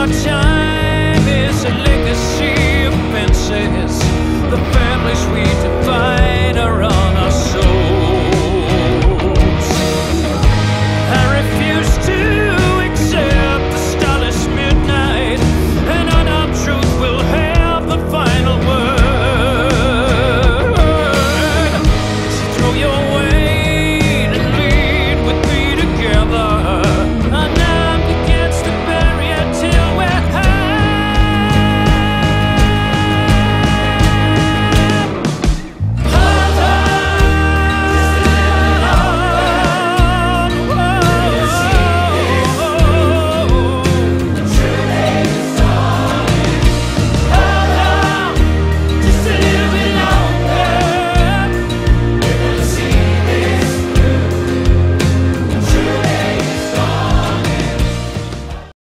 our time is a legacy of fences. The families we divide are on